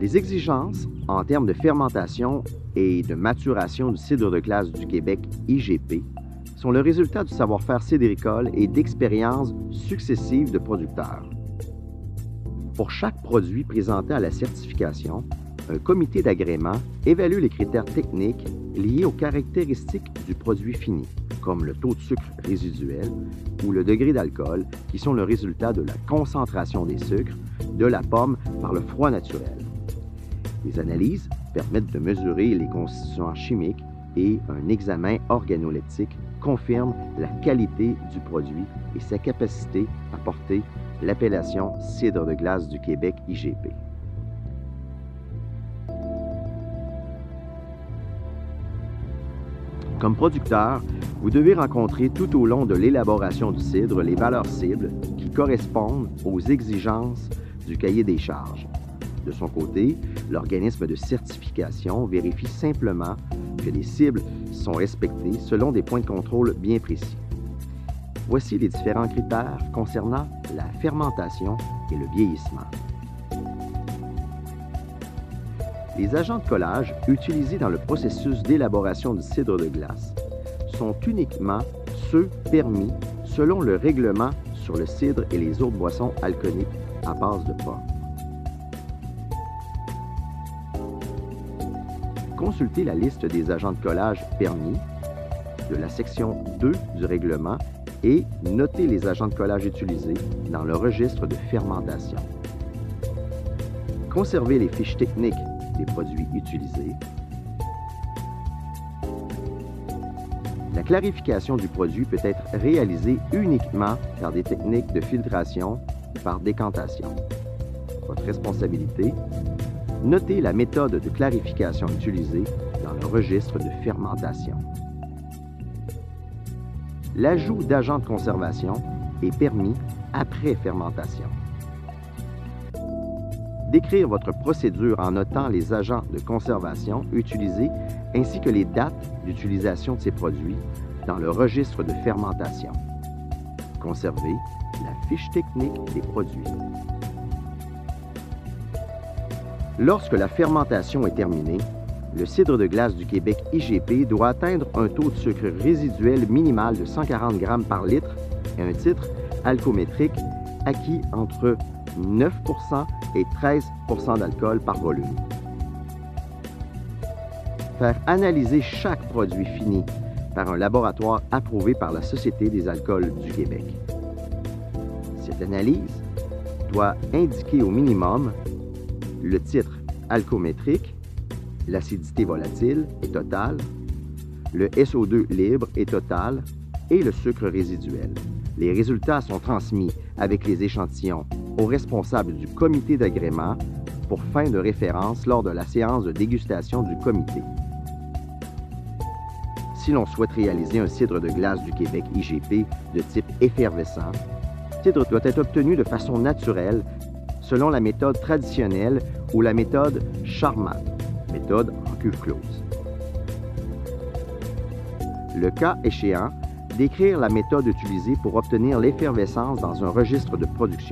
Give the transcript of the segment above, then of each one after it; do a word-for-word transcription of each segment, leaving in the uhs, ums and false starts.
Les exigences en termes de fermentation et de maturation du cidre de glace du Québec I G P sont le résultat du savoir-faire cidricole et d'expériences successives de producteurs. Pour chaque produit présenté à la certification, un comité d'agrément évalue les critères techniques liés aux caractéristiques du produit fini, comme le taux de sucre résiduel ou le degré d'alcool, qui sont le résultat de la concentration des sucres de la pomme par le froid naturel. Les analyses permettent de mesurer les constituants chimiques et un examen organoleptique confirme la qualité du produit et sa capacité à porter l'appellation cidre de glace du Québec I G P. Comme producteur, vous devez rencontrer tout au long de l'élaboration du cidre les valeurs cibles qui correspondent aux exigences du cahier des charges. De son côté, l'organisme de certification vérifie simplement que les cibles sont respectées selon des points de contrôle bien précis. Voici les différents critères concernant la fermentation et le vieillissement. Les agents de collage utilisés dans le processus d'élaboration du cidre de glace sont uniquement ceux permis selon le règlement sur le cidre et les autres boissons alcooliques à base de pommes. Consultez la liste des agents de collage permis de la section deux du règlement et notez les agents de collage utilisés dans le registre de fermentation. Conservez les fiches techniques des produits utilisés. La clarification du produit peut être réalisée uniquement par des techniques de filtration ou par décantation. Votre responsabilité, notez la méthode de clarification utilisée dans le registre de fermentation. L'ajout d'agents de conservation est permis après fermentation. Décrire votre procédure en notant les agents de conservation utilisés ainsi que les dates d'utilisation de ces produits dans le registre de fermentation. Conservez la fiche technique des produits. Lorsque la fermentation est terminée, le cidre de glace du Québec I G P doit atteindre un taux de sucre résiduel minimal de cent quarante grammes par litre et un titre alcoométrique acquis entre neuf pour cent et treize pour cent d'alcool par volume. Faire analyser chaque produit fini par un laboratoire approuvé par la Société des alcools du Québec. Cette analyse doit indiquer au minimum le titre alcoométrique, l'acidité volatile et totale, le S O deux libre et total et le sucre résiduel. Les résultats sont transmis avec les échantillons aux responsables du comité d'agrément pour fin de référence lors de la séance de dégustation du comité. Si l'on souhaite réaliser un cidre de glace du Québec I G P de type effervescent, le cidre doit être obtenu de façon naturelle selon la méthode traditionnelle ou la méthode Charmat, méthode en cuve close. Le cas échéant, décrire la méthode utilisée pour obtenir l'effervescence dans un registre de production.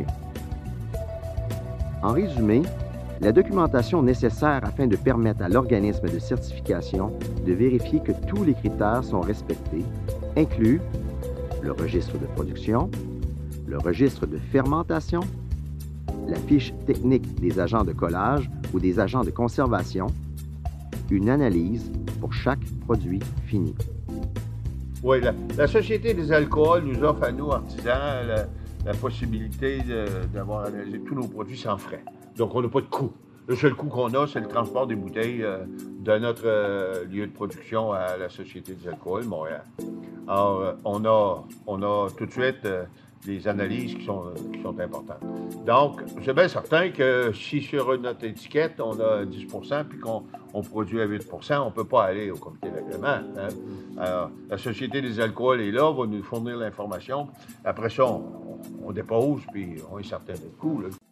En résumé, la documentation nécessaire afin de permettre à l'organisme de certification de vérifier que tous les critères sont respectés inclut le registre de production, le registre de fermentation, la fiche technique des agents de collage ou des agents de conservation, une analyse pour chaque produit fini. Oui, la, la Société des alcools nous offre à nous, artisans, la, la possibilité d'avoir analysé tous nos produits sans frais. Donc, on n'a pas de coût. Le seul coût qu'on a, c'est le transport des bouteilles euh, de notre euh, lieu de production à la Société des alcools, Montréal. Alors, euh, on, a, on a tout de suite euh, des analyses qui sont, qui sont importantes. Donc, c'est bien certain que si sur notre étiquette, on a dix pour cent puis qu'on on produit à huit pour cent, on ne peut pas aller au comité d'agrément. Hein? Alors, la Société des alcools est là, va nous fournir l'information. Après ça, on, on dépose, puis on est certain d'être cool.